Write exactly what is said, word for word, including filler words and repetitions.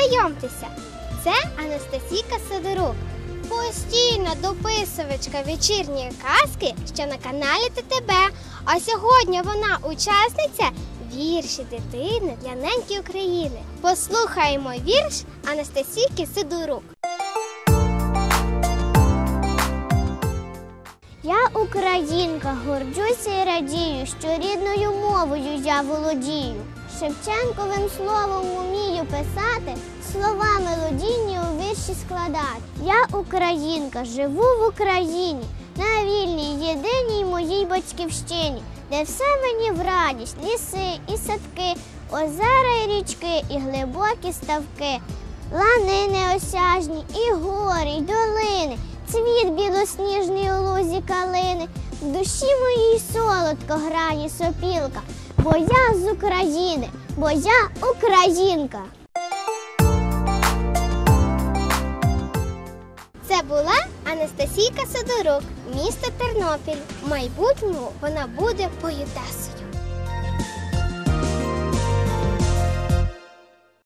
Знайомтеся, це Анастасійка Сидорук, постійна дописувачка вечірньої казки, що на каналі Т Т Б. А сьогодні вона учасниця «Вірші дитини для неньки України». Послухаємо вірш Анастасійки Сидорук. Я українка, горджуся і радію, що рідною мовою я володію. Шевченковим словом умію писати, слова мелодійні у вірші складати. Я українка, живу в Україні, на вільній, єдиній моїй батьківщині, де все мені в радість, ліси і садки, озера і річки, і глибокі ставки, лани неосяжні, і гори, і долини, цвіт білосніжний у лузі калини. В душі моїй солодко грає сопілка, бо я з України, бо я українка. Це була Анастасійка Сидорук, місто Тернопіль. В майбутньому вона буде поетесою.